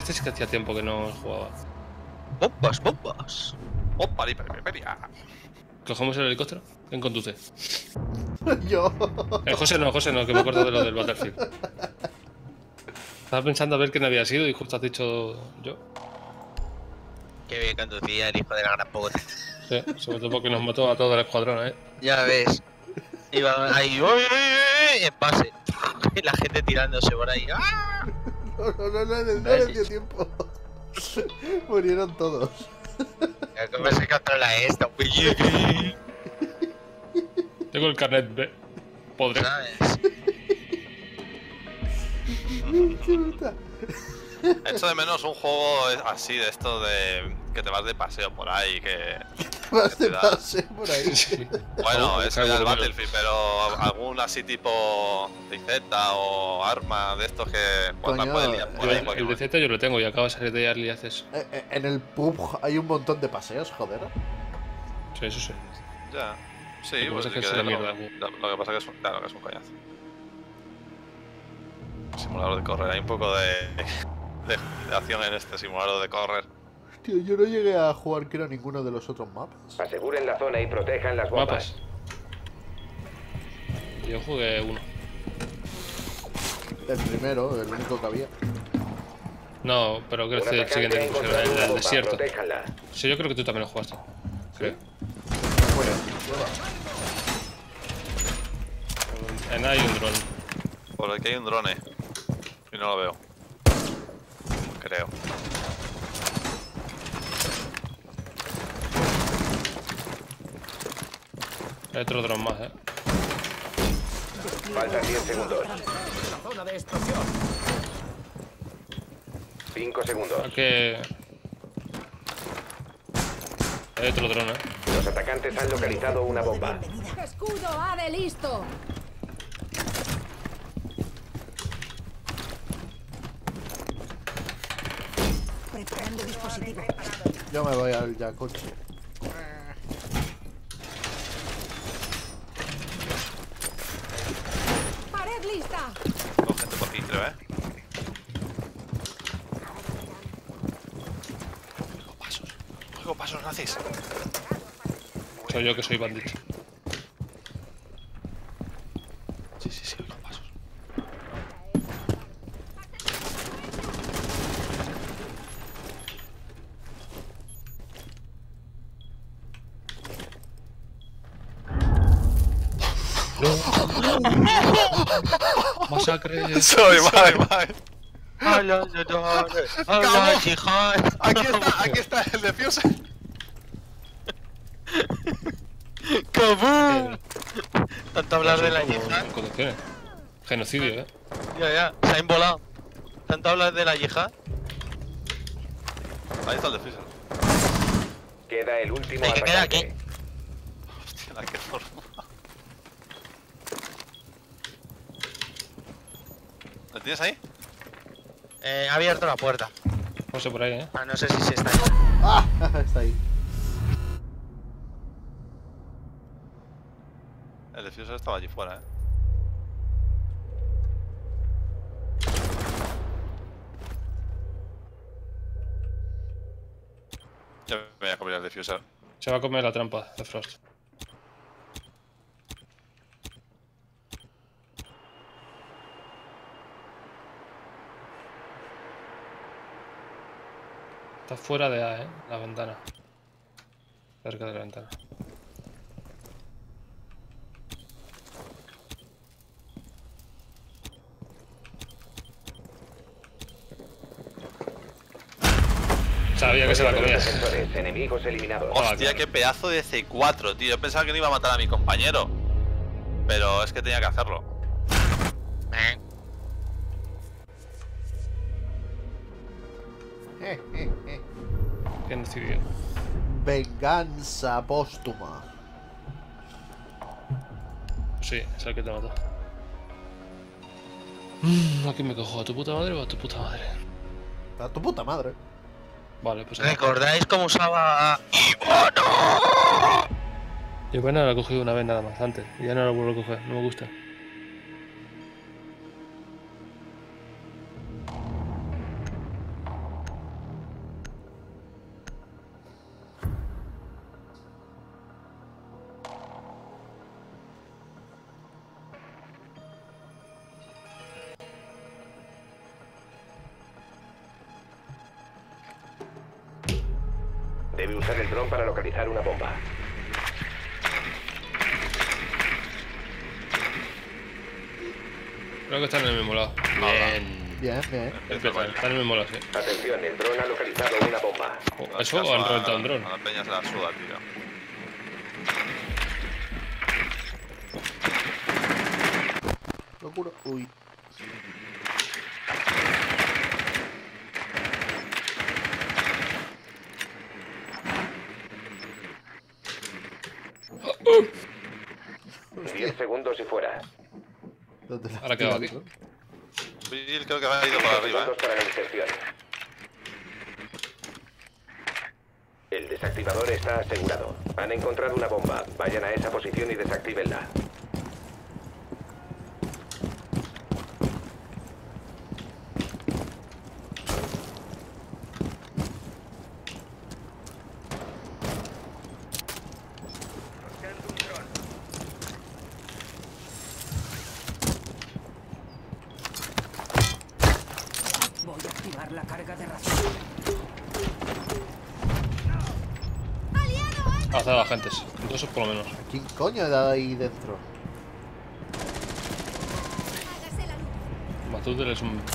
Este sí que hacía tiempo que no jugaba. Bombas, bombas. ¡Opa, periperia! ¿Cogemos el helicóptero? ¿Quién conduce? Yo. José no, que me acuerdo de lo del Battlefield. Estaba pensando a ver quién había sido y justo has dicho yo. Qué bien conducía el hijo de la gran puta. Sí, sobre todo porque nos mató a todo el escuadrón, ¿eh? Ya ves. Iba ahí, ¡uy, uy, uy! En base. Y la gente tirándose por ahí. ¡Ah! No les dio tiempo. Murieron todos. ¿Cómo se controla esto? Tengo el carnet B. Podré. ¿Sabes? Qué bruta. Echo de menos un juego así, de esto de que te vas de paseo por ahí, que... Vas de te da- paseo por ahí. Sí. Bueno, Joder, eso ya el cago, Battlefield, pero algún así tipo DZ o Arma de estos que pues, Coño, más pueden liar por ahí. en cualquier El de Z yo lo tengo y acabo de salir de Early Access. En el pub hay un montón de paseos, joder. Sí, eso sí. momento. Ya. Sí, Lo que pues pasa es que sí es que la mierda. lo que pasa es que es un, claro, que es un coñazo. Simulador de correr, hay un poco de acción en este simulador de correr. Tío, yo no llegué a jugar creo ninguno de los otros mapas. Aseguren la zona y protejan las bombas. Mapas. Yo jugué uno. El primero, el único que había. No, pero creo Un que el atacante siguiente ha que pusieron, encontrado el una del bomba, desierto. protéjanla. Sí, yo creo que tú también lo jugaste. Creo. Bueno, En hay un dron. Por aquí hay un drone. Y no lo veo. Creo. Hay otro dron más, Faltan 10 segundos. 5 segundos. Aquí... Hay otro dron, Los atacantes han localizado una bomba. ¡Escudo ADE listo! Preparando dispositivo. yo me voy al ya coche. ¡Pared lista! Tengo gente por aquí, creo, Oigo pasos, nazis. Soy yo que soy bandito. Sí, oigo pasos. Masacre. Soy mal. ¡Hola, hola, chijón! Aquí está el defuse. ¡Kabum! Tanto hablar de la Son yihad. en condiciones. Genocidio, Ya, se han volado. Tanto hablar de la yihad. Ahí está el defuse. Queda el último Hay que quedar atacante. aquí. Hostia, la que forma. ¿Lo tienes ahí? Ha abierto la puerta. José por ahí, Ah, no sé si se está ahí. ¡Ah! Está ahí. El defuse estaba allí fuera, Ya me voy a comer el diffuser. Se va a comer la trampa de Frost. Está fuera de A, la ventana. Cerca de la ventana. Sabía que se la comía. Defensores, enemigos eliminados. Hostia, claro. qué pedazo de C4, tío. Yo pensaba que no iba a matar a mi compañero. Pero es que tenía que hacerlo. ¿Quién decidió? Venganza póstuma. Sí, es el que te mató. ¿A quién me cojo? ¿A tu puta madre o a tu puta madre? A tu puta madre. Vale, pues... ¿Recordáis cómo usaba Yo bueno, la he cogido una vez nada más antes. Y ya no la vuelvo a coger, no me gusta. Debe usar el dron para localizar una bomba. Creo que están en el mismo lado. Bien. Bien, bien. Empiezan, están en el mismo lado, sí. Atención, el dron ha localizado una bomba. ¿Eso o han reventado un dron? A la peña se la suda, tío. Locura. Uy. Hostia. 10 segundos y fuera. ¿Dónde la Ahora quedado aquí. tiras, Bill creo que ha ido para arriba, Segundos para la inserción. El desactivador está asegurado. Han encontrado una bomba. Vayan a esa posición y desactívenla. Voy a activar la carga de ración. Avanzado agentes. 2 por lo menos. ¿Quién coño da ahí dentro? Mazudel es un...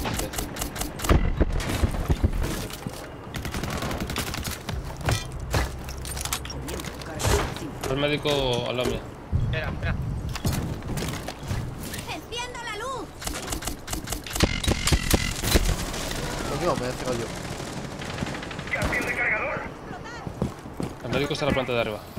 Comienzo carga de ración. El médico al lado mío. Espera, espera. ¡Enciendo la luz! Coño, me he pegado yo. El médico está en la planta de arriba.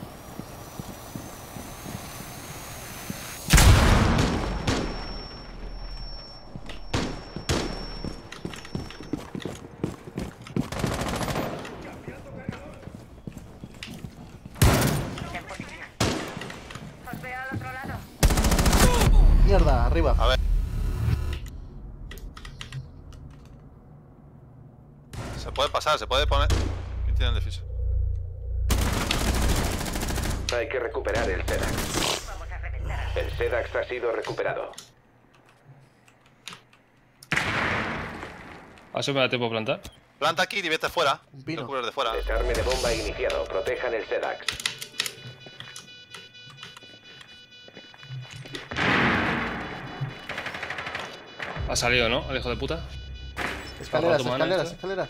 Mierda, arriba. A ver. Se puede pasar, se puede poner. ¿Quién tiene el defiso? Hay que recuperar el SEDAX. El SEDAX ha sido recuperado. A ver si me da tiempo a plantar. Planta aquí y vete fuera. Un pino. No cubres de fuera. Desarme de bomba iniciado. Protejan el SEDAX. Ha salido, ¿no? El hijo de puta. Escaleras, Rato mana escaleras, este. escaleras.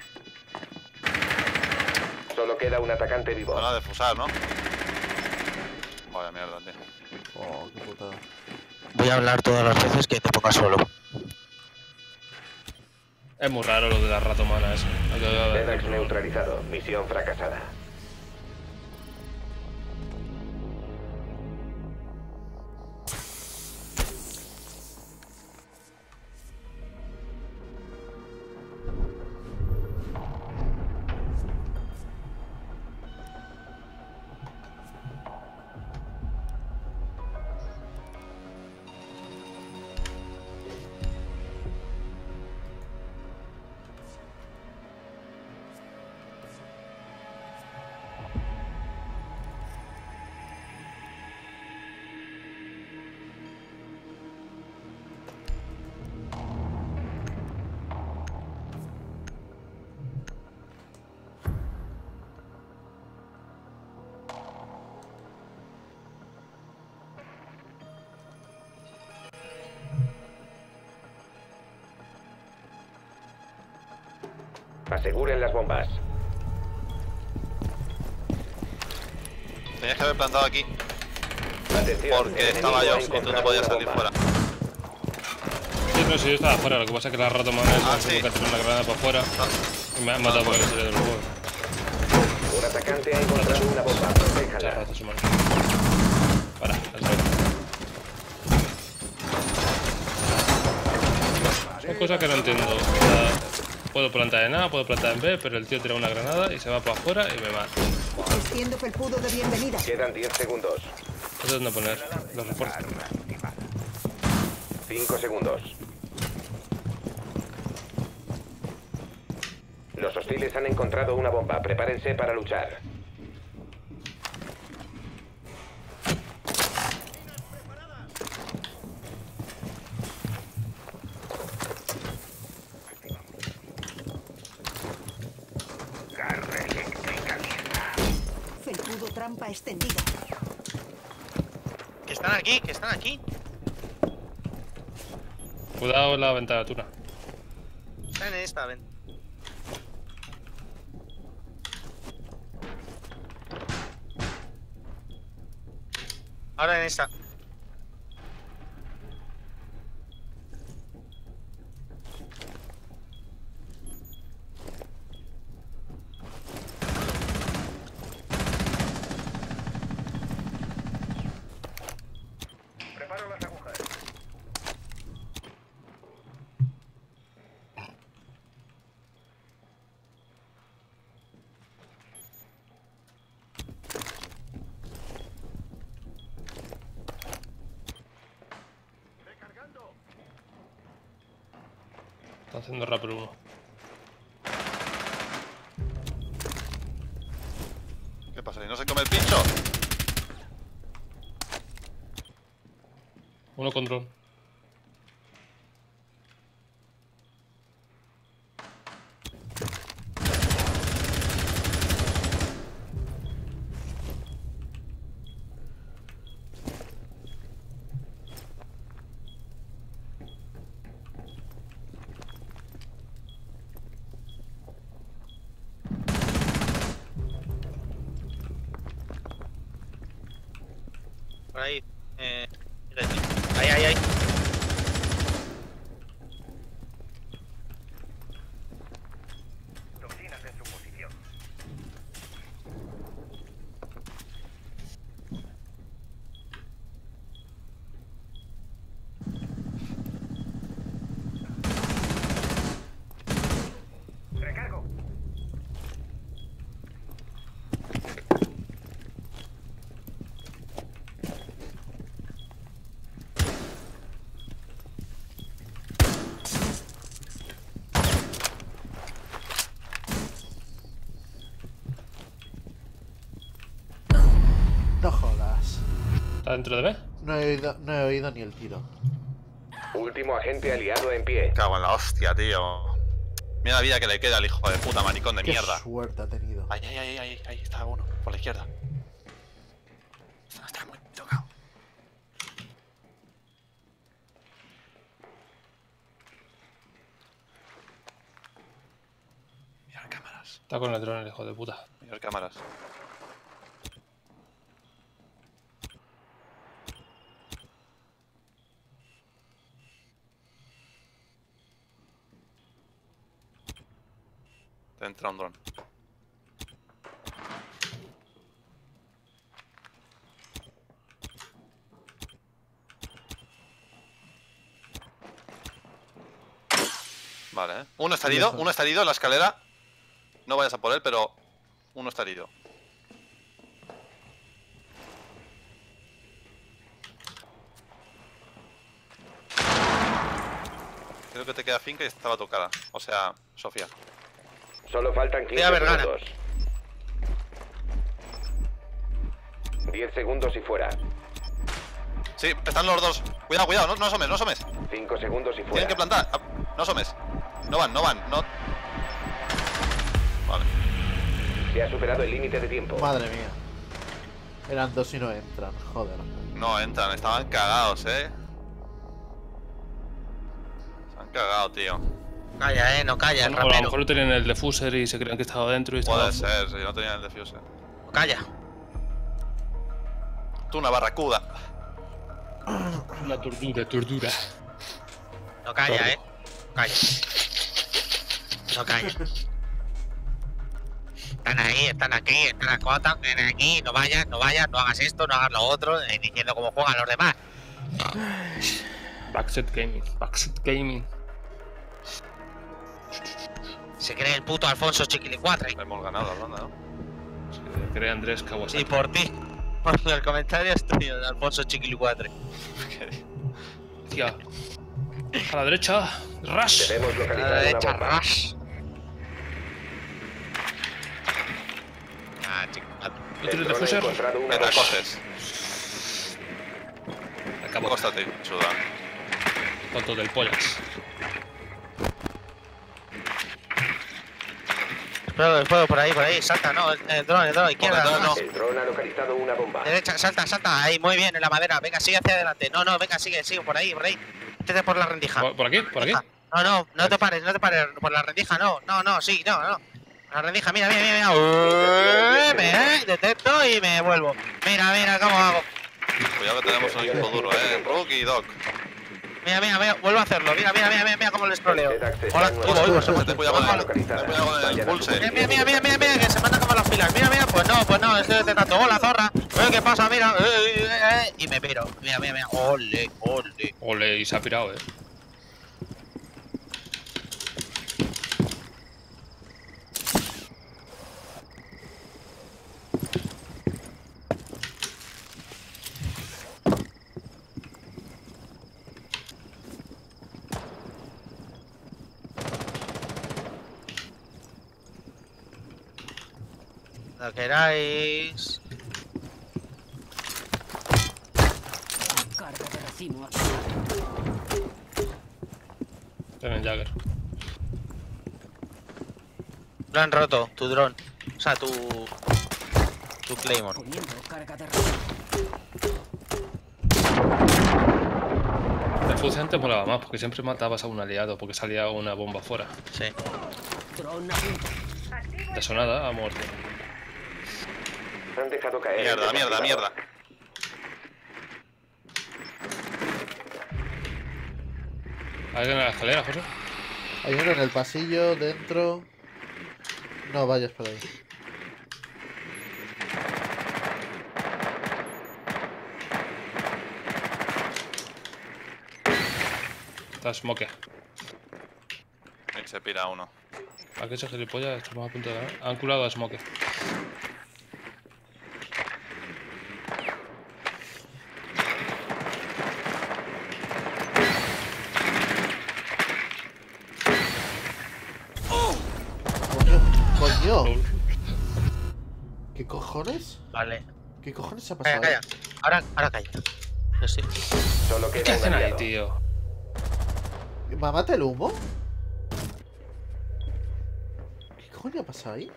Solo queda un atacante vivo. Van a defusar, ¿no? Vaya mierda, tío. Oh, qué putada. Voy a hablar todas las veces que te pongas solo. Es muy raro lo de la ratomana eso. SEDAX neutralizado. Misión fracasada. Aseguren las bombas. Tenías que haber plantado aquí. Atención, Porque el estaba yo enemigo ha y tú no encontrado podías una salir bomba. fuera. Sí, pero si yo estaba afuera, lo que pasa es que la ratomana Ah, es sí. que tiene una granada para afuera y me han matado porque no salía del juego. Un atacante ha encontrado una bomba. Muchas Protéjala. ratas humanas. Para, al suelo. Son cosas que no entiendo. O sea, puedo plantar en A, puedo plantar en B, pero el tío tira una granada y se va para afuera y me mata. Extiendo felpudo de bienvenida. Quedan 10 segundos. ¿Eso es donde poner los refuerzos? 5 segundos. Los hostiles han encontrado una bomba. Prepárense para luchar. trampa extendida. Que están aquí, que están aquí. Cuidado en la ventana, Tuna. Están en esta, ven. Ahora en esta. Preparo las agujas. Recargando. Está haciendo Rapper 1. ¿Qué pasa? ¿Y no se come el pincho? Uno con dron. Por ahí. Mira aquí. Ahí. Toxinas en su posición. Recargo. No jodas. ¿Está dentro de B? No he oído ni el tiro. Último agente aliado en pie. Cago en la hostia, tío. Mira la vida que le queda al hijo de puta maricón de Qué mierda. suerte ha tenido. Ahí está uno, por la izquierda. Está muy tocado. Mirar cámaras, Está con el dron el hijo de puta. mirar cámaras. Te entra un dron. Vale, ¿eh? Uno está herido en la escalera. No vayas a por él, pero uno está herido. Creo que te queda Finca y estaba tocada. O sea, Sofía. Solo faltan 15 Voy a ver, gana. segundos. 10 segundos y fuera. Sí, están los dos. Cuidado, no asomes. 5 segundos y Tienen fuera. que plantar. Ah, no asomes. No van. No. Vale. Se ha superado el límite de tiempo. Madre mía. Eran dos y no entran, joder. No entran, estaban cagados, Se han cagado, tío. Calla, no calla, el O a lo rapero. mejor no tenían el defuser y se creían que estaba dentro y estaba. Puede ser, si no tenían el defuser. No calla. Tú, una barracuda. Una tordura. No calla, Calla. No calla. Están ahí, están aquí, están las cuotas, vienen aquí, no vayas, no hagas esto, no hagas lo otro, diciendo cómo juegan los demás. Backset Gaming. Se cree el puto Alfonso Chiquilicuatre. Hemos ganado la ronda, ¿no? Se cree Andrés Kawasaki. Y por ti. Por el comentario es tuyo, de Alfonso Chiquilicuatre. Tía. A la derecha. Rush. Debemos A la localizar una derecha, bomba. ras. Ah, Chiquilicuatre. ¿No El tienes dron ha defuser? encontrado una ¿Qué te bomba. coges? Acabo. Acóstate, chuda. Tonto del pollas. Fuego, por ahí, salta, no, el dron, izquierda, detrás, no. El dron ha localizado una bomba. derecha, salta, ahí, muy bien, en la madera, venga, sigue hacia adelante, no, venga, sigue, por ahí, métete por la rendija. ¿Por aquí? ¿Por aquí? No te pares, por la rendija, no, la rendija, mira, me detecto y me vuelvo, mira cómo hago, Cuidado que tenemos un equipo duro, Rook y Doc. mira, vuelvo a hacerlo, mira cómo les troleo. Usted accesa Hola, a nueva uy, zona ten cuidado con el- localizada. ten cuidado con el Vayan a pulse. su Mira, que se manda como las pilas. Mira, pues no, estoy detectando. Hola, zorra. ¿Qué pasa? Mira, y me piro. Mira. Ole. Ole, y se ha pirado, Lo queráis. Carga de racimo. Tienen Jagger. Lo han roto, tu dron. O sea, tu Claymore. Poniendo carga de racimo. El Fuse antes molaba más porque siempre matabas a un aliado porque salía una bomba fuera. Sí. Dron a punto. De sonada ha muerto. Han dejado caer. el desactivador. Mierda. ¿Alguien en la escalera, José? Hay uno en el pasillo, dentro. No vayas por ahí. Está Smoke. Y se pira uno. Aquí ese gilipollas estamos a punto de ganar. Han curado a Smoke. ¡Coño! ¿Qué cojones? Vale. ¿Qué cojones ha pasado? Calla. Ahora calla. Yo sí. Solo ¿Qué queda un hacen ahí, aliado. tío? ¿Mamate el humo? ¿Qué coño ha pasado ahí?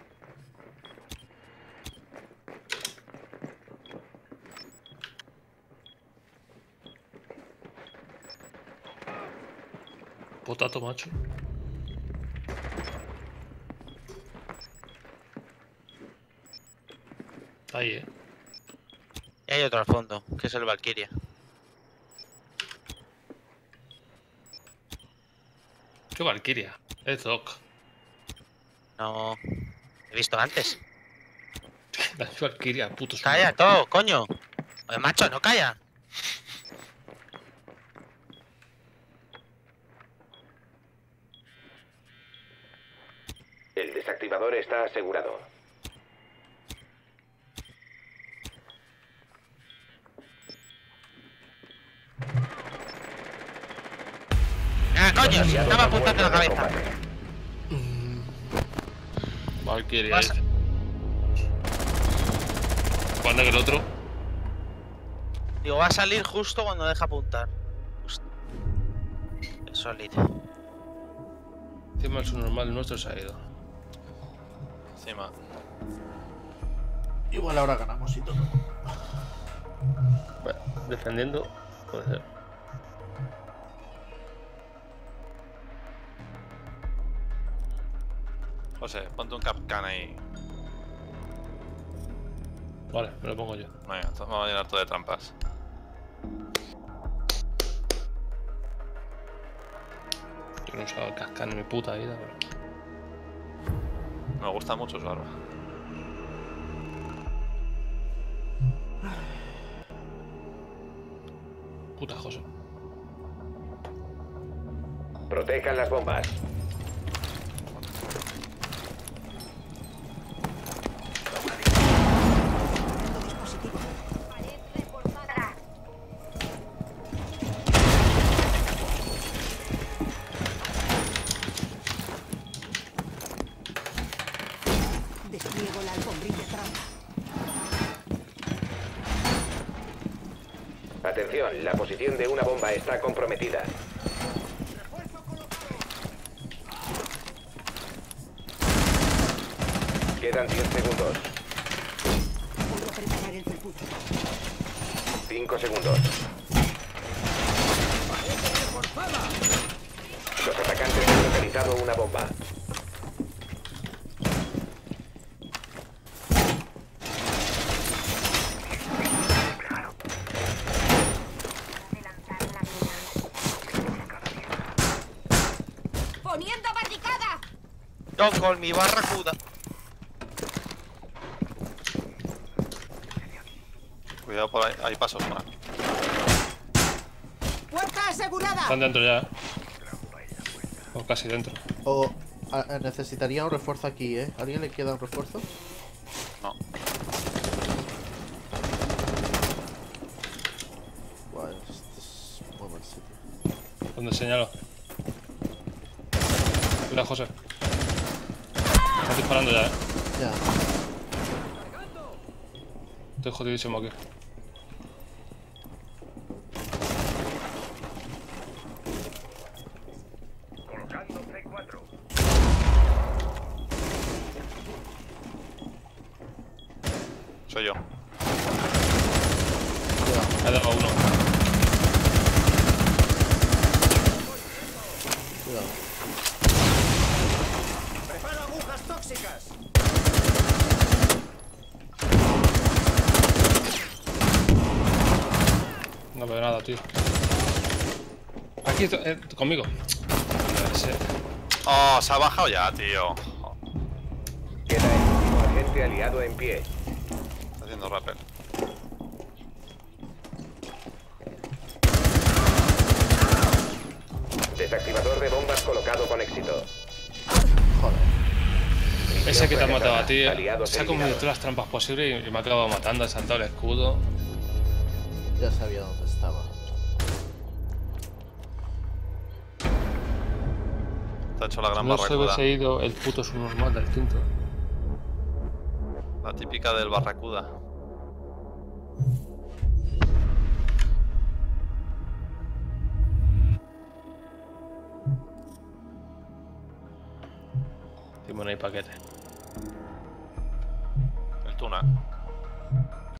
Potato, macho. Ahí, Y hay otro al fondo, que es el Valkyria. ¿Qué Valkyria? Es Doc. No. He visto antes. La Valkyria, puto Calla, todo, coño. Oye, macho, no calla. El desactivador está asegurado. Ah, coño, si estaba apuntando la cabeza. Valkyria. Pasa. ¿Cuándo que el otro? Digo, va a salir justo cuando deja apuntar. Qué sólido. Encima el subnormal nuestro se ha ido. Encima. Igual ahora ganamos y todo. Bueno, defendiendo, puede ser. José, ponte un capcan ahí. Vale, me lo pongo yo. Venga, vamos a llenar todo de trampas. Yo no he usado el cascán en mi puta vida, pero... Me gusta mucho su arma. Puta José. Protejan las bombas. Dispositivo. Despliego la alfombrilla trampa. Atención, la posición de una bomba está comprometida. Quedan 10 segundos. Voy a preparar el felpudo. 5 segundos. Los atacantes han localizado una bomba. ¡Poniendo barricada! Don't call me barracuda. Cuidado por ahí, hay pasos, man. ¡Puerta asegurada! Están dentro ya. O casi dentro. O necesitaría un refuerzo aquí, ¿eh? ¿A alguien le queda un refuerzo? No. Bueno, este es muy buen sitio. ¿Dónde señalo? Cuidado, José. Están disparando ya, Ya. Estoy jodidísimo aquí. Soy yo. He dado a uno. Cuidado. ¡Prepara agujas tóxicas! No veo nada, tío. Aquí, conmigo. Ese. Oh, se ha bajado ya, tío. Queda el último agente aliado en pie. Está haciendo rappel. Desactivador de bombas colocado con éxito. Joder. Ese que te ha matado a ti, Aliados se ha comido eliminados. todas las trampas posibles y me ha acabado matando, ha saltado el escudo. Ya sabía dónde estaba. Te ha hecho la gran No se barracuda. hubiese ido el puto subnormal del quinto. La típica del barracuda. Timón y paquete. El tuna.